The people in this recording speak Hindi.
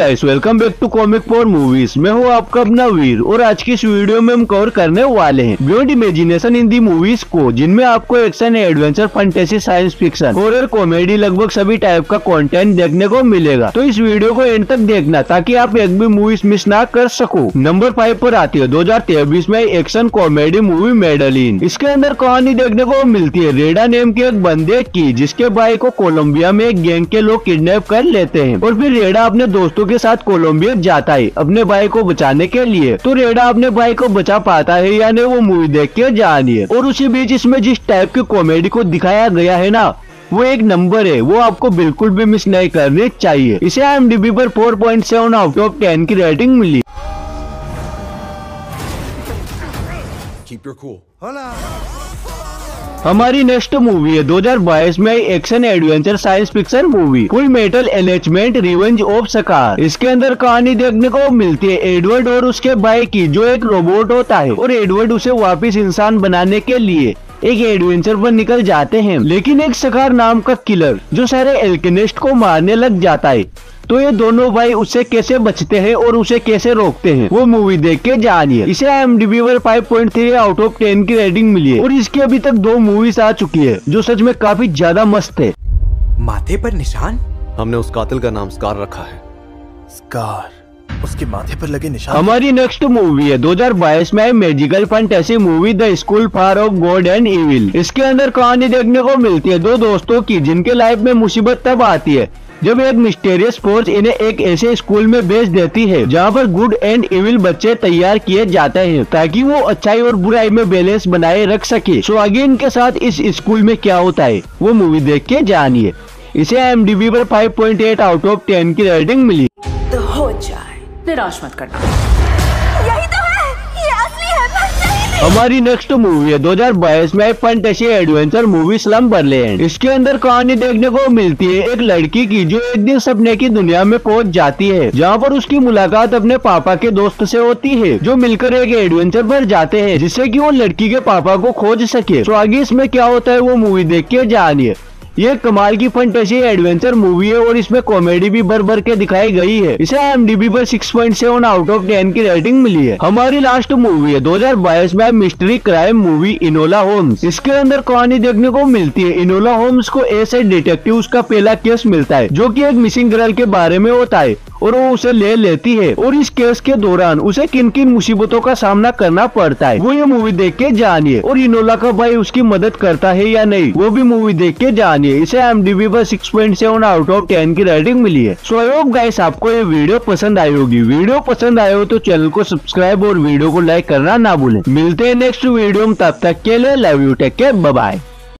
Guys, welcome back to comic for movies. मैं हूँ आपका अपना वीर और आज की इस वीडियो में हम कवर करने वाले हैं beyond imagination in the movies को, जिनमें आपको action, adventure, fantasy, science fiction, horror, comedy, लगभग सभी टाइप का कंटेंट देखने को मिलेगा। तो इस वीडियो को एंड तक देखना ताकि आप एक भी मूवीज मिस ना कर सको। नंबर 5 पर आती है 2023 में एक्शन कॉमेडी मूवी मेडलिन। इसके अंदर कहानी देखने को मिलती है रेडा नेम के एक बंदे की, जिसके भाई को कोलंबिया में एक गैंग के लोग किडनैप कर लेते हैं और फिर रेडा अपने दोस्तों के साथ कोलंबिया जाता है अपने भाई को बचाने के लिए। तो रेडा अपने भाई को बचा पाता है या नहीं, वो मूवी देख के जानिए। और उसी बीच इसमें जिस टाइप की कॉमेडी को दिखाया गया है ना, वो एक नंबर है, वो आपको बिल्कुल भी मिस नहीं करनी चाहिए। इसे IMDb पर 4.7 आउट ऑफ 10 की रेटिंग मिली। Keep your cool. हमारी नेक्स्ट मूवी है 2022 में action, adventure, science fiction movie full metal element revenge of scar. इसके अंदर कहानी देखने को मिलती है एडवर्ड और उसके भाई की, जो एक रोबोट होता है और एडवर्ड उसे वापस इंसान बनाने के लिए एक एडवेंचर पर निकल जाते हैं। लेकिन एक स्कार नाम का किलर जो सारे एल्केमिस्ट को मारने लग जाता है। तो ये दोनों भाई उससे कैसे बचते हैं और उसे कैसे रोकते हैं, वो मूवी देख के जानिए। इसे IMDb पर 5.3 आउट ऑफ 10 की रेटिंग मिली है और इसकी अभी तक 2 मूवीज आ चुकी है, जो सच में काफी ज्यादा मस्त है। माथे पर निशान? हमने उस कातिल का नाम स्कार रखा है। स्कार? उसके माथे पर लगे निशान? हमारी नेक्स्ट मूवी है 2022 में magical fantasy movie the school for of god and evil. इसके अंदर कहानी देखने को मिलती है 2 दोस्तों की, जिनके लाइफ में मुसीबत तब आती है जब एक मिस्टीरियस फोर्स इन्हें एक ऐसे स्कूल में भेज देती है जहाँ पर गुड एंड इविल बच्चे तैयार किए जाते हैं ताकि वो अच्छाई और बुराई में बैलेंस बनाए रख सके। सो आगे इनके साथ इस स्कूल में क्या होता है, वो मूवी देख के जानिए। इसे IMDb पर 5.8 आउट ऑफ 10 की रेटिंग मिली। तो हो जाए, निराश मत करना। यही तो है, ये असली है, बस नहीं। हमारी नेक्स्ट मूवी है 2022 में फैंटेसी एडवेंचर मूवी स्लम्बरलैंड। इसके अंदर कहानी देखने को मिलती है एक लड़की की, जो एक दिन सपने की दुनिया में पहुंच जाती है, जहां पर उसकी मुलाकात अपने पापा के दोस्त से होती है, जो मिलकर एक एडवेंचर पर जाते हैं जिससे कि वो लड़की के पापा को खोज सके। तो आगे इसमें क्या होता है, वो मूवी देख के जानिए। ये कमाल की फैंटेसी एडवेंचर मूवी है और इसमें कॉमेडी भी भर भर के दिखाई गई है। इसे IMDb पर 6.7 आउट ऑफ 10 की रेटिंग मिली है। हमारी लास्ट मूवी है 2022 में mystery crime movie Enola Holmes. इसके अंदर कहानी देखने को मिलती है इनोला होम्स को ऐसे डिटेक्टिव उसका पहला केस मिलता है, जो कि एक मिसिंग गर्ल के बारे में होता है और वो उसे ले लेती है और इस केस के दौरान उसे किन किन मुसीबतों का सामना करना पड़ता है, वो ये मूवी देख के जानिए। और इनोला का भाई उसकी मदद करता है या नहीं, वो भी मूवी देख के जानिए। इसे IMDb पर 6.7 आउट ऑफ 10 की रेटिंग मिली है। सो आई होप गाइस आपको ये वीडियो पसंद आई होगी। वीडियो पसंद आए हो तो चैनल को सब्सक्राइब और वीडियो को लाइक करना ना भूलें। मिलते हैं नेक्स्ट वीडियो में, तब तक के लिए love you, take care, bye bye.